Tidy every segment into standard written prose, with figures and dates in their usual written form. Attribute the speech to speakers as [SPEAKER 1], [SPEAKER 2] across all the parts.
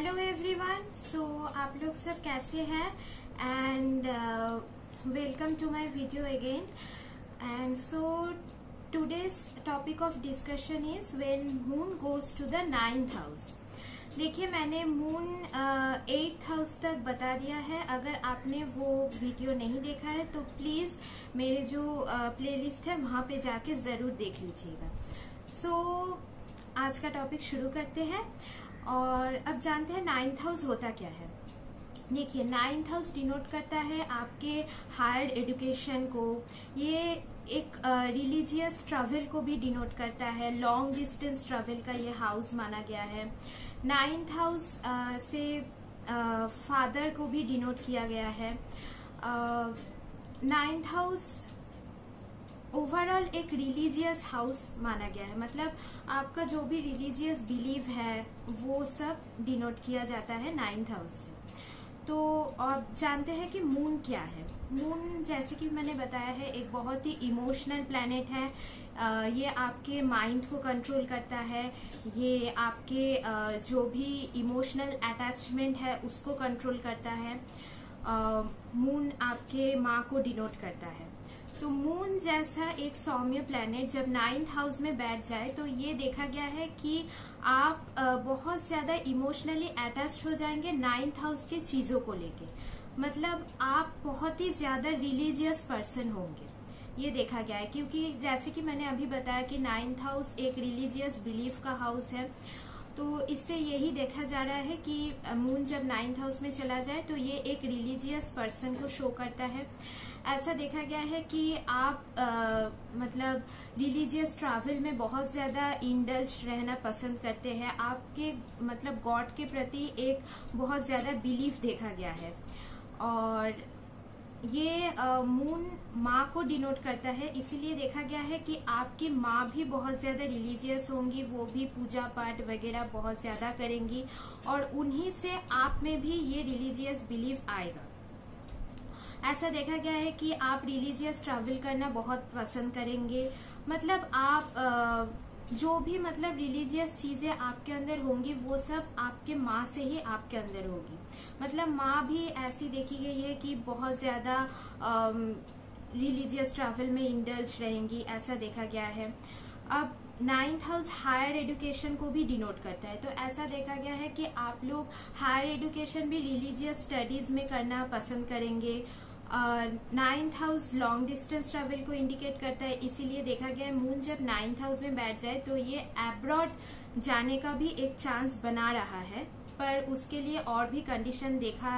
[SPEAKER 1] Hello everyone. सो आप लोग सब कैसे हैं and welcome to my video again. And so today's topic of discussion is when moon goes to the 9th house. देखिए, मैंने moon 8th house तक बता दिया है। अगर आपने वो वीडियो नहीं देखा है तो प्लीज मेरे जो प्लेलिस्ट है वहां पे जाके जरूर देख लीजिएगा। सो आज का टॉपिक शुरू करते हैं और अब जानते हैं 9th हाउस होता क्या है। देखिए, 9th हाउस डिनोट करता है आपके हायर एजुकेशन को। ये एक रिलीजियस ट्रैवल को भी डिनोट करता है। लॉन्ग डिस्टेंस ट्रैवल का ये हाउस माना गया है। 9th हाउस से फादर को भी डिनोट किया गया है। 9th हाउस ओवरऑल एक रिलीजियस हाउस माना गया है। मतलब आपका जो भी रिलीजियस बिलीव है वो सब डिनोट किया जाता है 9th हाउस से। तो आप जानते हैं कि मून क्या है। मून, जैसे कि मैंने बताया है, एक बहुत ही इमोशनल प्लैनेट है। ये आपके माइंड को कंट्रोल करता है। ये आपके जो भी इमोशनल अटैचमेंट है उसको कंट्रोल करता है। मून आपके माँ को डिनोट करता है। तो मून जैसा एक सौम्य प्लैनेट जब 9th हाउस में बैठ जाए तो ये देखा गया है कि आप बहुत ज्यादा इमोशनली अटैच्ड हो जाएंगे 9th हाउस के चीजों को लेके। मतलब आप बहुत ही ज्यादा रिलीजियस पर्सन होंगे, ये देखा गया है। क्योंकि जैसे कि मैंने अभी बताया कि 9th हाउस एक रिलीजियस बिलीफ का हाउस है। तो इससे यही देखा जा रहा है कि मून जब 9th हाउस में चला जाए तो ये एक रिलीजियस पर्सन को शो करता है। ऐसा देखा गया है कि आप मतलब रिलीजियस ट्रैवल में बहुत ज्यादा इंडल्ज रहना पसंद करते हैं। आपके मतलब गॉड के प्रति एक बहुत ज्यादा बिलीफ देखा गया है। और ये मून माँ को डिनोट करता है, इसीलिए देखा गया है कि आपकी माँ भी बहुत ज्यादा रिलीजियस होंगी। वो भी पूजा पाठ वगैरह बहुत ज्यादा करेंगी और उन्हीं से आप में भी ये रिलीजियस बिलीफ आएगा। ऐसा देखा गया है कि आप रिलीजियस ट्रैवल करना बहुत पसंद करेंगे। मतलब आप जो भी मतलब रिलीजियस चीजें आपके अंदर होंगी वो सब आपके माँ से ही आपके अंदर होगी। मतलब माँ भी ऐसी देखी गई है कि बहुत ज्यादा रिलीजियस ट्रैवल में इंडल्ज रहेंगी, ऐसा देखा गया है। अब 9th हाउस हायर एजुकेशन को भी डिनोट करता है। तो ऐसा देखा गया है कि आप लोग हायर एजुकेशन भी रिलीजियस स्टडीज में करना पसंद करेंगे। 9th house long distance travel को इंडिकेट करता है, इसीलिए देखा गया है मून जब 9th हाउस में बैठ जाए तो ये अब्रॉड जाने का भी एक चांस बना रहा है। पर उसके लिए और भी कंडीशन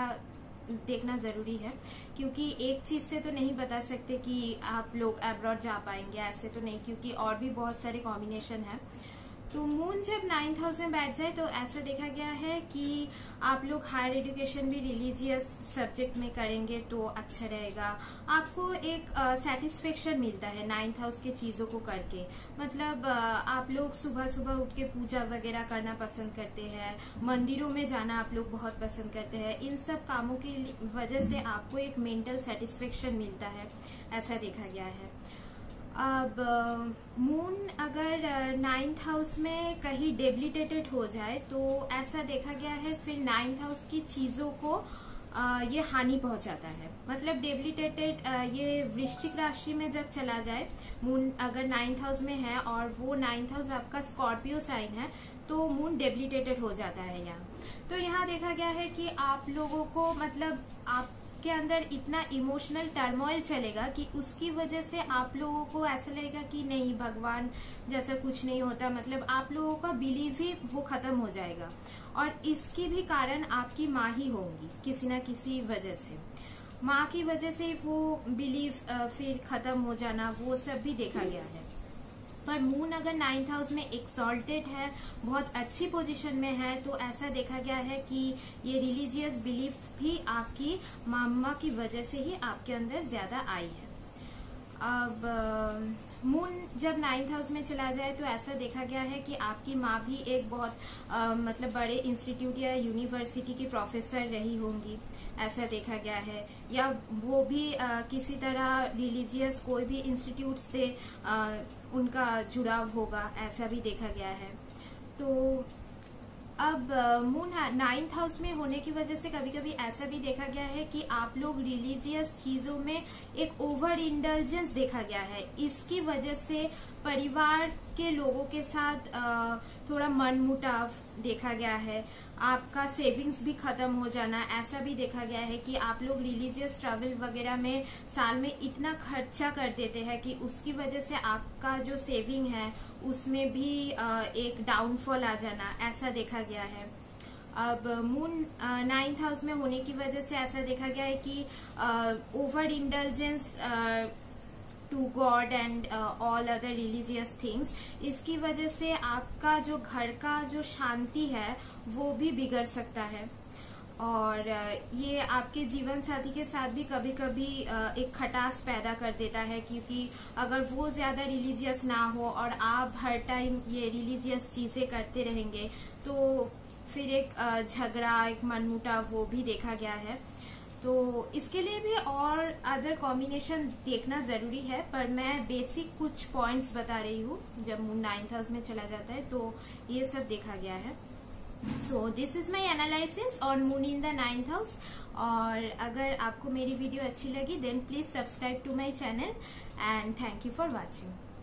[SPEAKER 1] देखना जरूरी है, क्योंकि एक चीज से तो नहीं बता सकते कि आप लोग अब्रॉड जा पाएंगे, ऐसे तो नहीं, क्योंकि और भी बहुत सारे कॉम्बिनेशन है। तो मून जब 9th हाउस में बैठ जाए तो ऐसा देखा गया है कि आप लोग हायर एजुकेशन भी रिलीजियस सब्जेक्ट में करेंगे तो अच्छा रहेगा। आपको एक सेटिस्फेक्शन मिलता है 9th हाउस के चीजों को करके। मतलब आप लोग सुबह सुबह उठ के पूजा वगैरह करना पसंद करते हैं, मंदिरों में जाना आप लोग बहुत पसंद करते हैं। इन सब कामों की वजह से आपको एक मेंटल सेटिस्फेक्शन मिलता है, ऐसा देखा गया है। अब मून अगर 9th हाउस में कहीं डेबिलिटेटेड हो जाए तो ऐसा देखा गया है फिर 9th हाउस की चीजों को ये हानि पहुंचाता है। मतलब डेबिलिटेटेड ये वृश्चिक राशि में जब चला जाए, मून अगर 9th हाउस में है और वो 9th हाउस आपका स्कॉर्पियो साइन है तो मून डेबिलिटेटेड हो जाता है यहाँ। तो यहाँ देखा गया है कि आप लोगों को मतलब आप के अंदर इतना इमोशनल टर्मोइल चलेगा कि उसकी वजह से आप लोगों को ऐसा लगेगा कि नहीं, भगवान जैसा कुछ नहीं होता। मतलब आप लोगों का बिलीव ही वो खत्म हो जाएगा और इसकी भी कारण आपकी माँ ही होंगी किसी ना किसी वजह से। माँ की वजह से वो बिलीव फिर खत्म हो जाना, वो सब भी देखा गया है। पर मून अगर 9th हाउस में एक्सॉल्टेड है, बहुत अच्छी पोजीशन में है, तो ऐसा देखा गया है कि ये रिलीजियस बिलीफ भी आपकी मामा की वजह से ही आपके अंदर ज्यादा आई है। अब मून जब 9th हाउस में चला जाए तो ऐसा देखा गया है कि आपकी माँ भी एक बहुत मतलब बड़े इंस्टीट्यूट या यूनिवर्सिटी की प्रोफेसर रही होंगी, ऐसा देखा गया है। या वो भी किसी तरह रिलीजियस कोई भी इंस्टीट्यूट से उनका जुड़ाव होगा, ऐसा भी देखा गया है। तो अब मून 9th हाउस में होने की वजह से कभी कभी ऐसा भी देखा गया है कि आप लोग रिलीजियस चीजों में एक ओवर इंडल्जेंस देखा गया है। इसकी वजह से परिवार के लोगों के साथ थोड़ा मनमुटाव देखा गया है। आपका सेविंग्स भी खत्म हो जाना, ऐसा भी देखा गया है कि आप लोग रिलीजियस ट्रैवल वगैरह में साल में इतना खर्चा कर देते हैं कि उसकी वजह से आपका जो सेविंग है उसमें भी एक डाउनफॉल आ जाना, ऐसा देखा गया है। अब मून 9th हाउस में होने की वजह से ऐसा देखा गया है कि over indulgence to god and all other religious things, इसकी वजह से आपका जो घर का जो शांति है वो भी बिगड़ सकता है। और ये आपके जीवन साथी के साथ भी कभी कभी एक खटास पैदा कर देता है, क्योंकि अगर वो ज्यादा रिलीजियस ना हो और आप हर टाइम ये रिलीजियस चीजें करते रहेंगे तो फिर एक झगड़ा, एक मनमुटाव वो भी देखा गया है। तो इसके लिए भी और अदर कॉम्बिनेशन देखना जरूरी है, पर मैं बेसिक कुछ पॉइंट्स बता रही हूँ। जब मून 9th हाउस में चला जाता है तो ये सब देखा गया है। So this is my analysis on moon in the 9th house. और अगर आपको मेरी वीडियो अच्छी लगी then please subscribe to my channel and thank you for watching.